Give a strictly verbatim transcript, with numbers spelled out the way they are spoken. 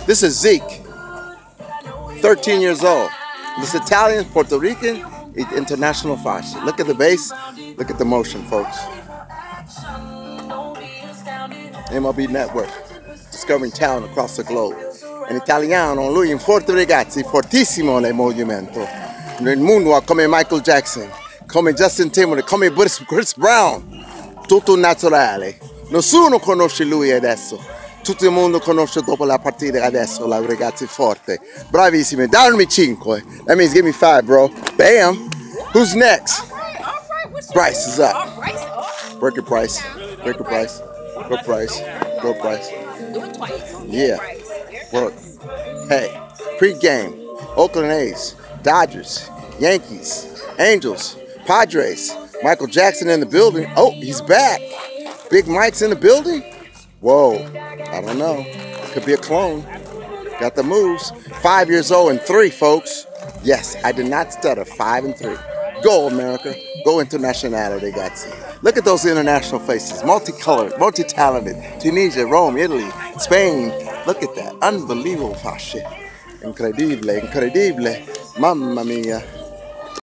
This is Zeke, thirteen years old. This Italian, Puerto Rican, international fascia. Look at the bass, look at the motion, folks. M L B Network, discovering talent across the globe. In italiano, lui in forte ragazzi, fortissimo nel movimento. Nel moonwalk come Michael Jackson, come Justin Timberlake, come Chris Brown. Tutto naturale. Nessuno conosce lui adesso. Tutto il mondo conosce dopo la partita adesso, la ragazzi forte. Bravissimi. Dammi cinque. That means give me five, bro. Bam. Who's next? Bryce is up. Breaker Price. Breaker Price. Go Price. Go Price. Yeah. Work. Hey. Pre-game. Oakland A's. Dodgers. Yankees. Angels. Padres. Michael Jackson in the building. Oh, he's back. Big Mike's in the building. Whoa. I don't know. Could be a clone. Got the moves. Five years old and three, folks. Yes, I did not stutter. Five and three. Go, America. Go internationality, ragazzi. Look at those international faces. Multicolored, multi-talented. Tunisia, Rome, Italy, Spain. Look at that. Unbelievable fascia. Incredibile, incredibile. Mamma mia.